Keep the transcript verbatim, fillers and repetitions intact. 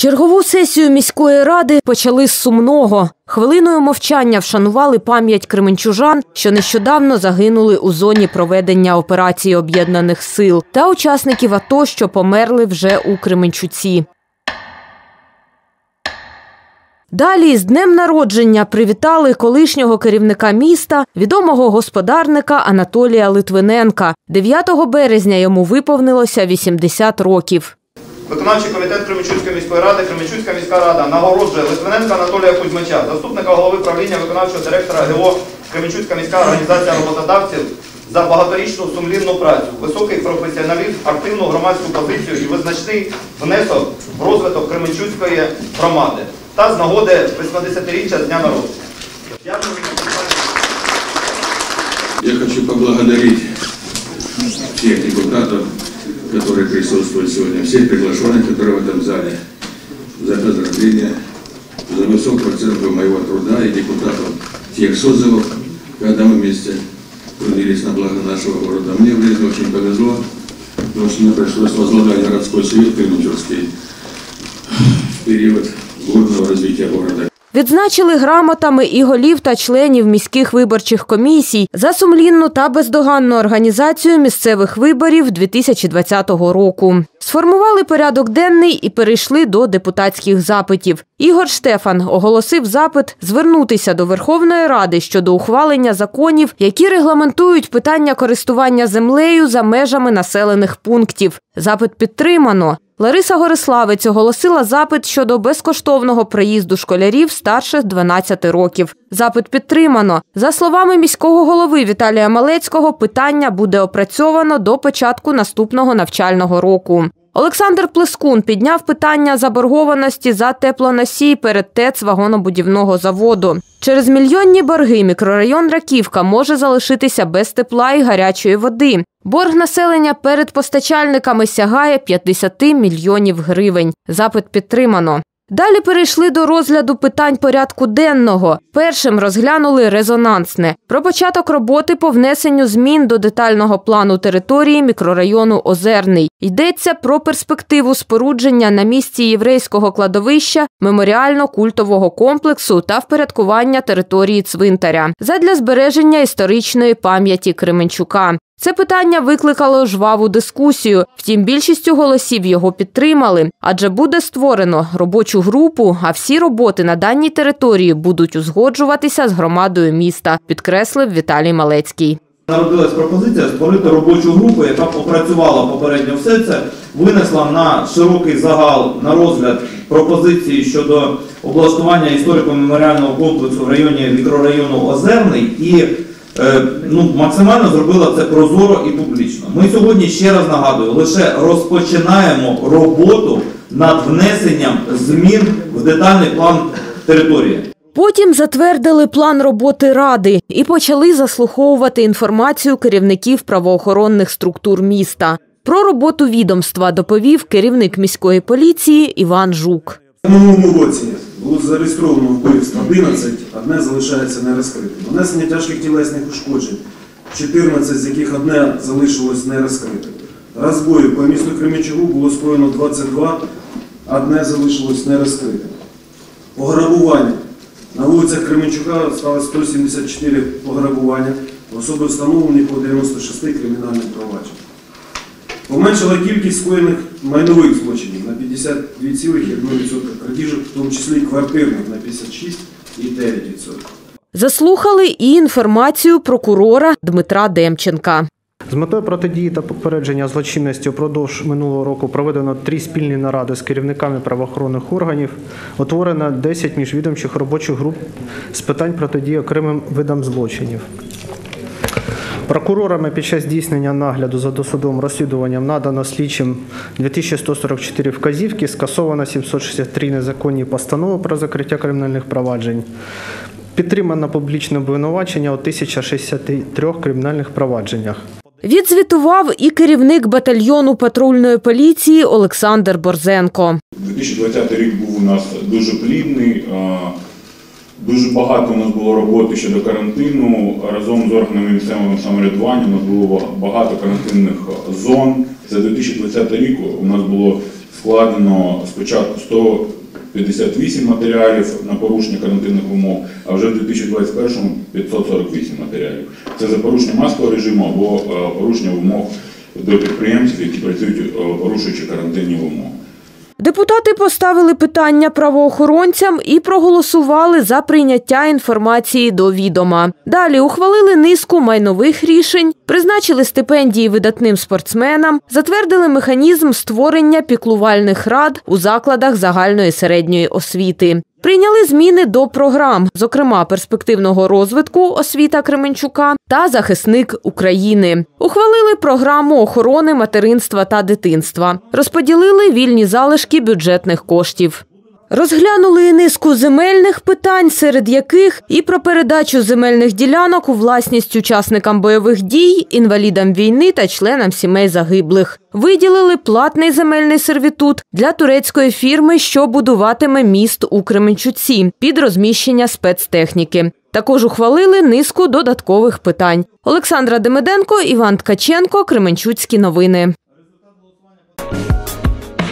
Чергову сесію міської ради почали з сумного. Хвилиною мовчання вшанували пам'ять кременчужан, що нещодавно загинули у зоні проведення операції Об'єднаних сил, та учасників АТО, що померли вже у Кременчуці. Далі з днем народження привітали колишнього керівника міста, відомого господарника Анатолія Литвиненка. дев'ятого березня йому виповнилося вісімдесят років. Виконавчий комітет Кременчуцької міської ради, Кременчуцька міська рада нагороджує Литвиненка Анатолія Кузьмича, заступника голови правління виконавчого директора ГО Кременчуцька міська організація роботодавців, за багаторічну сумлінну працю, високий професіоналізм, активну громадську позицію і визначний внесок в розвиток Кременчуцької громади та з нагоди восьмидесятиріччя з дня народження. Я хочу поблагодарить всех депутатов, которые присутствуют сегодня, всех приглашенных, которые в этом зале, за поздравления, за высокую оценку моего труда и депутатов тех созывов, когда мы вместе трудились на благо нашего города. Мне в жизни очень повезло, потому что мне пришлось возглавлять городской совет Кременчуцкий в период бурного развития города. Відзначили грамотами і голів та членів міських виборчих комісій за сумлінну та бездоганну організацію місцевих виборів дві тисячі двадцятого року. Сформували порядок денний і перейшли до депутатських запитів. Ігор Штефан оголосив запит звернутися до Верховної Ради щодо ухвалення законів, які регламентують питання користування землею за межами населених пунктів. Запит підтримано. Лариса Гориславець оголосила запит щодо безкоштовного проїзду школярів старше дванадцяти років. Запит підтримано. За словами міського голови Віталія Малецького, питання буде опрацьовано до початку наступного навчального року. Олександр Плескун підняв питання заборгованості за теплоносій перед ТЕЦ вагонобудівного заводу. Через мільйонні борги мікрорайон Раківка може залишитися без тепла і гарячої води. Борг населення перед постачальниками сягає п'ятдесят мільйонів гривень. Запит підтримано. Далі перейшли до розгляду питань порядку денного. Першим розглянули резонансне – про початок роботи по внесенню змін до детального плану території мікрорайону Озерний. Йдеться про перспективу спорудження на місці єврейського кладовища, меморіально-культового комплексу та впорядкування території цвинтаря задля збереження історичної пам'яті Кременчука. Це питання викликало жваву дискусію, втім більшістю голосів його підтримали, адже буде створено робочу групу, а всі роботи на даній території будуть узгоджуватися з громадою міста, підкреслив Віталій Малецький. Народилась пропозиція створити робочу групу, яка попрацювала попередньо все це, винесла на широкий загал, на розгляд пропозиції щодо облаштування історико-меморіального комплексу в районі мікрорайону Озерний і ну, максимально зробила це прозоро і публічно. Ми сьогодні, ще раз нагадую, лише розпочинаємо роботу над внесенням змін в детальний план території. Потім затвердили план роботи Ради і почали заслуховувати інформацію керівників правоохоронних структур міста. Про роботу відомства доповів керівник міської поліції Іван Жук. У минулому році було зареєстровано вбивств одинадцять, одне залишається нерозкритим. Нанесення тяжких тілесних ушкоджень, чотирнадцять з яких одне залишилось нерозкритим. Розбою по місту Кременчугу було скоєно двадцять два, одне залишилось нерозкритим. Пограбування. На вулицях Кременчука стало сто сімдесят чотири пограбування, особи встановлені по дев'яносто шість кримінальних проваджень. Поменшила кількість скоєних майнових злочинів на п'ятдесят два цілих одна відсотка, крадіжок, в тому числі квартирних на п'ятдесят шість цілих дев'ять відсотка. Заслухали і інформацію прокурора Дмитра Демченка. З метою протидії та попередження злочинності упродовж минулого року проведено три спільні наради з керівниками правоохоронних органів, утворено десять міжвідомчих робочих груп з питань протидії окремим видам злочинів. Прокурорами під час здійснення нагляду за досудовим розслідуванням надано слідчим дві тисячі сто сорок чотири вказівки, скасовано сімсот шістдесят три незаконні постанови про закриття кримінальних проваджень, підтримано публічне обвинувачення у тисячі шістдесят три кримінальних провадженнях. Відзвітував і керівник батальйону патрульної поліції Олександр Борзенко. дві тисячі двадцятий рік був у нас дуже плідний. Дуже багато у нас було роботи щодо карантину. Разом з органами місцевого самоврядування у нас було багато карантинних зон. За дві тисячі двадцятий рік у нас було складено спочатку сто п'ятдесят вісім матеріалів на порушення карантинних вимог, а вже в дві тисячі двадцять першому п'ятсот сорок вісім матеріалів. Це за порушення масового режиму або порушення вимог до підприємців, які працюють, порушуючи карантинні вимоги. Депутати поставили питання правоохоронцям і проголосували за прийняття інформації до відома. Далі ухвалили низку майнових рішень, призначили стипендії видатним спортсменам, затвердили механізм створення піклувальних рад у закладах загальної середньої освіти. Прийняли зміни до програм, зокрема перспективного розвитку «Освіта Кременчука» та «Захисник України». Ухвалили програму охорони материнства та дитинства. Розподілили вільні залишки бюджетних коштів. Розглянули і низку земельних питань, серед яких і про передачу земельних ділянок у власність учасникам бойових дій, інвалідам війни та членам сімей загиблих. Виділили платний земельний сервітут для турецької фірми, що будуватиме міст у Кременчуці під розміщення спецтехніки. Також ухвалили низку додаткових питань. Олександра Демиденко, Іван Ткаченко, Кременчуцькі новини.